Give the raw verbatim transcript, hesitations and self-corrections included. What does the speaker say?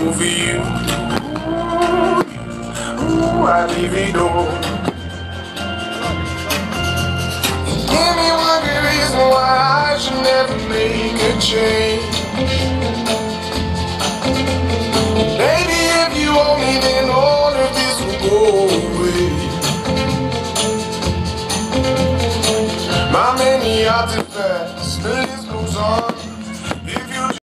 do for you. Ooh, I leave it all. Give me one good reason why I should never make a change.